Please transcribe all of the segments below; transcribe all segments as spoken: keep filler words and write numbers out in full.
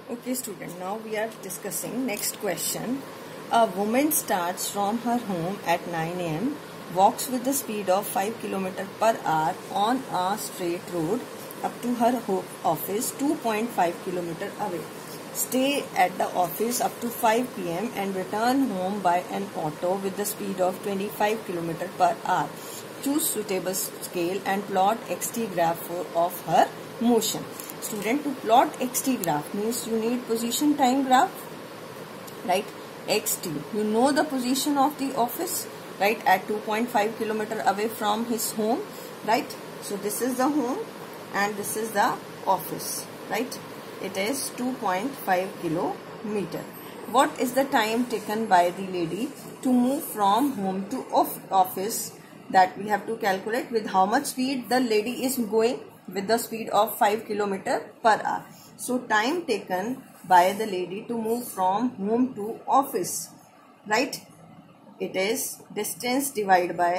Okay student, now we are discussing next question. A woman starts from her home at nine a m, walks with the speed of five kilometers per hour on a straight road up to her office two point five kilometers away. Stay at the office up to five p m and return home by an auto with the speed of twenty-five kilometers per hour. Choose suitable scale and plot X T graph of her motion. Student, to plot X T graph means you need position time graph, right? X T, you know the position of the office, right, at two point five kilometers away from his home, right? So this is the home and this is the office, right? It is two point five kilometers. What is the time taken by the lady to move from home to office? That we have to calculate with how much speed the lady is going, with the speed of five kilometers per hour. So time taken by the lady to move from home to office, right? It is distance divided by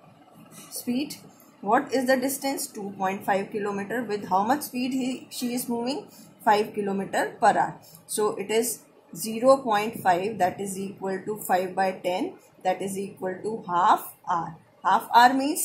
speed. What is the distance? two point five kilometers. With how much speed he she is moving? five kilometers per hour. So it is zero point five, that is equal to five by ten, that is equal to half hour. Half hour means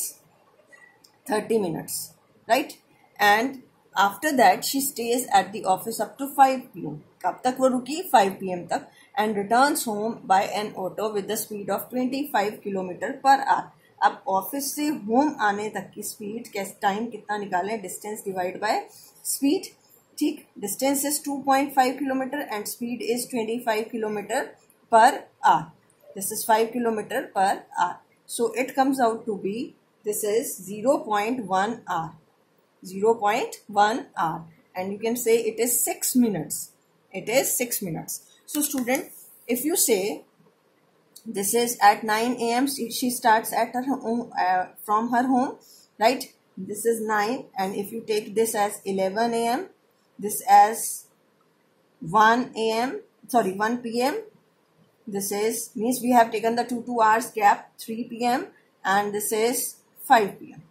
thirty minutes, right? And after that she stays at the office up to five p m कब तक वो रुकी? five p m तक. And returns home by an auto with the speed of twenty-five kilometers per hour. अब office से home आने तक की स्पीड, कैसे टाइम कितना निकालें? डिस्टेंस डिवाइड बाय स्पीड, ठीक? Distance is two point five kilometers and speed is twenty-five kilometers per hour. This is five kilometers per hour. So it comes out to be, this is zero point one hour. zero point one hour, and you can say it is six minutes. It is six minutes. So student, if you say this is at nine a m she starts at her home, uh, from her home, right? This is nine, and if you take this as eleven a m, this as one a m, sorry one p m, this is means we have taken the two two hours gap, three p m, and this is five p m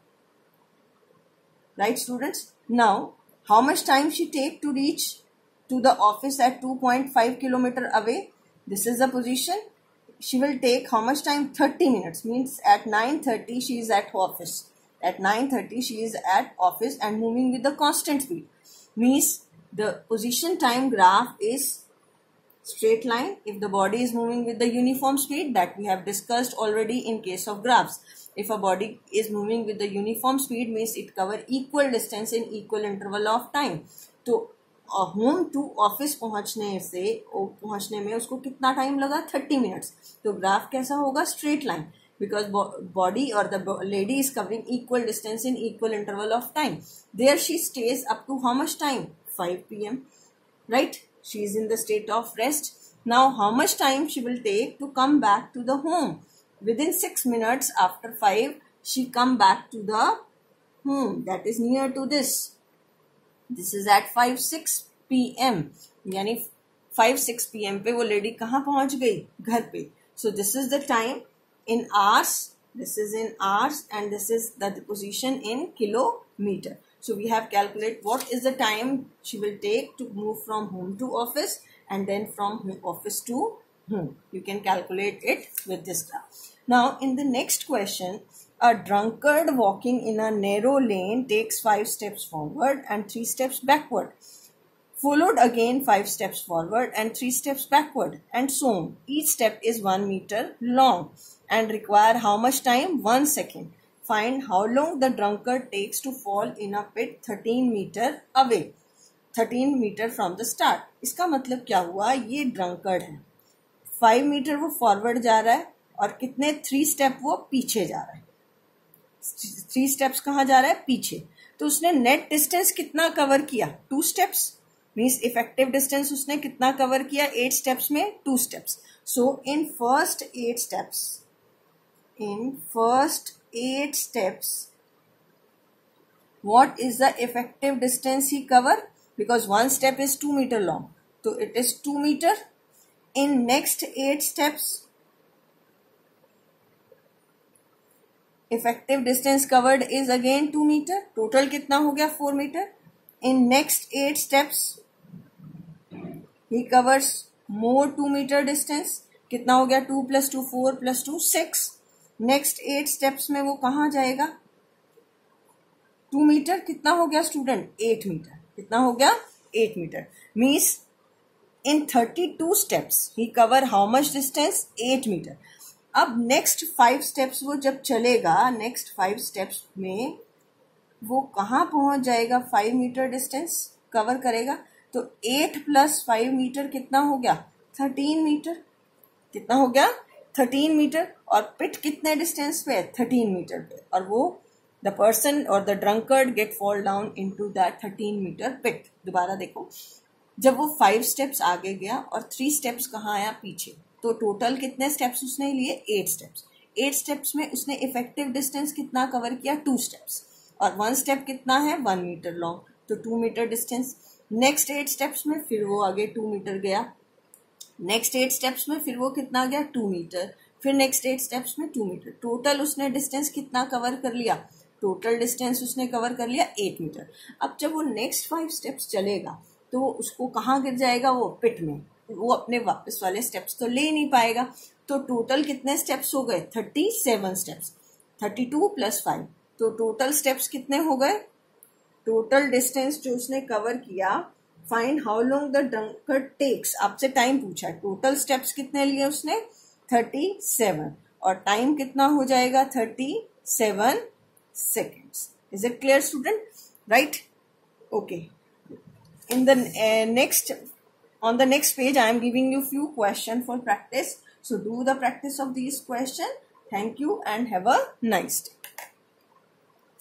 Right, students? Now, how much time she take to reach to the office at two point five kilometers away? This is the position. She will take how much time? thirty minutes. Means at nine thirty she is at office. At nine thirty she is at office and moving with the constant speed. Means the position time graph is straight line if the body is moving with the uniform speed, that we have discussed already in case of graphs. If a body is moving with the uniform speed means it cover equal distance in equal interval of time. तो home to office पहुंचने से पहुंचने में उसको कितना time लगा? Thirty minutes. तो graph कैसा होगा? स्ट्रेट लाइन, बिकॉज बॉडी और the lady is covering equal distance in equal interval of time. There she stays up to how much time? five p m, right? She is in the state of rest. Now how much time she will take to come back to the home? Within six minutes after five, she come back to the home that is near to this. This is at five six p m यानी five six p m पे वो lady कहाँ पहुँच गई? घर पे. So this is the time in hours. This is in hours and this is the position in kilometer. So we have calculated what is the time she will take to move from home to office and then from office to home. You can calculate it with this graph. Now in the next question, a drunkard walking in a narrow lane takes five steps forward and three steps backward, followed again five steps forward and three steps backward, and so on. Each step is one meter long and require how much time? One second. Find how long the drunkard takes to fall in a pit thirteen meters away, thirteen meters from the start. इसका मतलब क्या हुआ? ये drunkard है, five metre वो forward जा रहा है और कितने? थ्री स्टेप वो पीछे जा रहा है. थ्री स्टेप्स कहाँ जा रहा है? पीछे. तो उसने नेट डिस्टेंस कितना कवर किया? Two steps. Means effective distance उसने कितना कवर किया? एट स्टेप्स में two steps. So in first eight steps, in first eight steps, what is the effective distance he cover? Because one step is two meter long, so it is two meter. In next eight steps, effective distance covered is again two meter. Total कितना हो गया? four meter. In next eight steps, he covers more two meter distance. कितना हो गया? Two plus two four plus two six. Next eight steps में वो कहाँ जाएगा? Two meter. कितना हो गया स्टूडेंट? Eight meter. कितना हो गया? Eight meter. Means in thirty two steps he cover how much distance? Eight meter. अब नेक्स्ट फाइव स्टेप्स वो जब चलेगा, नेक्स्ट फाइव स्टेप्स में वो कहाँ पहुंच जाएगा? फाइव मीटर डिस्टेंस कवर करेगा. तो एट प्लस फाइव मीटर कितना हो गया? Thirteen meter. कितना हो गया? Thirteen meter. और पिट कितने डिस्टेंस पे है? थर्टीन मीटर पे. और वो द पर्सन और the drunkard get fall down into that thirteen meter pit. दोबारा देखो, जब वो फाइव स्टेप्स आगे गया और थ्री स्टेप्स कहाँ आया? पीछे. तो टोटल कितने स्टेप्स उसने लिए? Eight steps. एट स्टेप्स में उसने इफेक्टिव डिस्टेंस कितना कवर किया? Two steps. और वन स्टेप कितना है? One meter long. तो two meter distance. Next eight steps में फिर वो आगे टू मीटर गया. नेक्स्ट एट स्टेप्स में फिर वो कितना गया? Two meter. फिर नेक्स्ट एट स्टेप्स में टू मीटर. टोटल उसने डिस्टेंस कितना कवर कर लिया? टोटल डिस्टेंस उसने कवर कर लिया एट मीटर. अब जब वो नेक्स्ट फाइव स्टेप्स चलेगा तो उसको कहाँ गिर जाएगा? वो पिट में. वो अपने वापस वाले स्टेप्स तो ले नहीं पाएगा. तो टोटल कितने स्टेप्स हो गए? Thirty seven steps. Thirty two plus five. तो टोटल स्टेप्स कितने हो गए? टोटल डिस्टेंस जो उसने कवर किया, find how long the drunkard takes. आपसे टाइम पूछा. टोटल स्टेप्स कितने लिए उसने? Thirty seven. और टाइम कितना हो जाएगा? Thirty seven seconds. Is it clear, student? Right? Okay. In the uh, next, on the next page, I am giving you few questions for practice. So do the practice of these questions. Thank you and have a nice day.